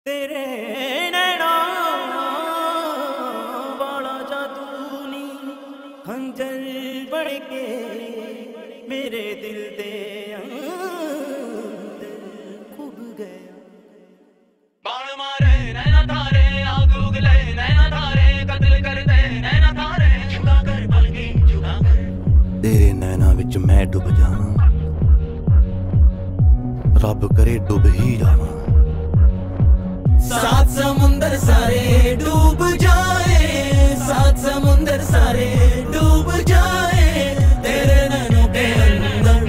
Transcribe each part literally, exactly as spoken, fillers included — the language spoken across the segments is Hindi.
तेरे नैना वाला जादूनी खंजर बढ़ के मेरे दिल दे अंदर खुब गया। बाण मारे नैना तारे, आग उगले नैना तारे, कत्ल कर दे नैना तारे, छुड़ा कर बल्कि छुड़ा कर। तेरे नैना विच मैं डुब जावां, रब करे डुब ही जावां। सात समुंदर सारे डूब जाए, सात समुंदर सारे डूब जाए तेरे नैनों के अंदर।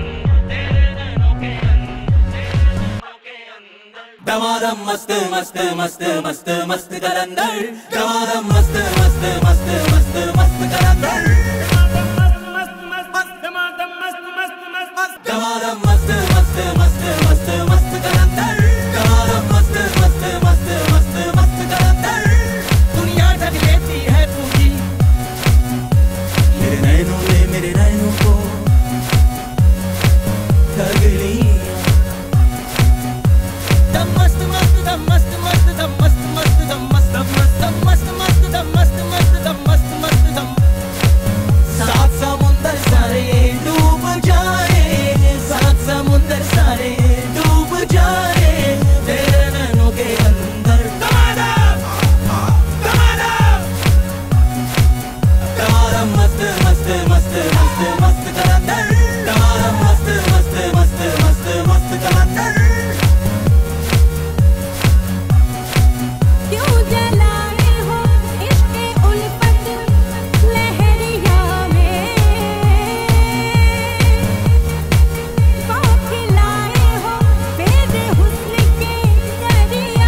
दमादम मस्त मस्त मस्त मस्त मस्त कलंदर, दमादम मस्त मस्त मस्त मस्त मस्त कलंदर, दमादम मस्त मस्त मस्त दमादम मस्त मस्त मस्त मस्त मस्त कलंदर, दमादम मस्त मस्त मस्त मस्त मस्त कलंदर। दुनिया ढक देती है पूरी मेरे नैनों ने, मेरे नैनों को ठग लिया। दम मस्त मस्त दम मस्त मस्त दम मस्त मस्त दम मस्त मस्त दम मस्त मस्त दम मस्त मस्त दम मस्त मस्त दम। सात समुंदर सारे डूब जाए, सात समुंदर सारे डूब जाए तेरे नैनों के अंदर। दमादम दमादम दमादम मस्त मस्त मस्त मस्त मस्त कलंदर, दमादम मस्त मस्त मस्त मस्त मस्त कलंदर। क्यों जलाए हो इश्क़े उल्फत लहरिया में, खिलाए हो फेद हुस्न के दरिया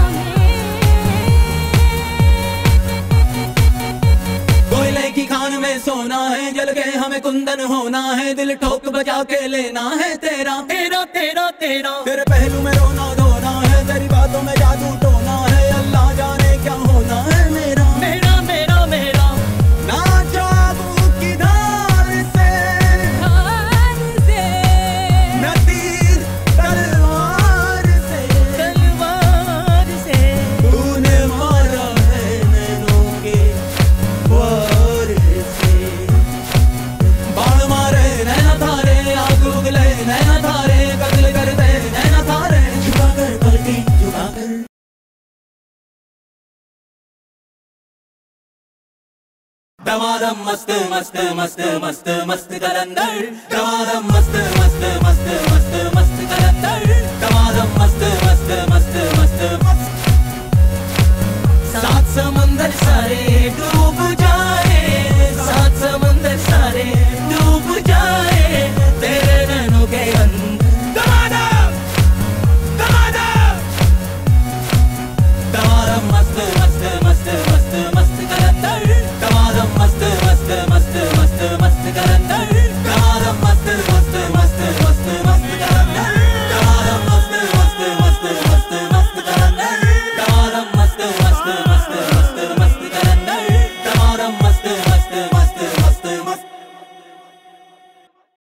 में। कोयले की खान में सोना है, जल के हमें कुंदन होना है, दिल ठोक बजा के लेना है तेरा तेरा तेरा तेरा। तेरे पहलू में रोना धोना है, तेरी बातों में जादू टोना है, अल्लाह जाने क्या होना है मेरा मेरा मेरा मेरा। ना जादू की धार से, हार से न तीर तलवार से, तलवार से तूने मारा है नैनों के वार से। बाण मारे नैना तारे, आग उगले नैना तारे, कत्ल कर दे नैना तारे, छुपा कर पलटी छुपा कर। दमादम मस्त मस्त मस्त मस्त मस्त कलंदर, दमादम मस्त मस्त मस्त मस्त मस्त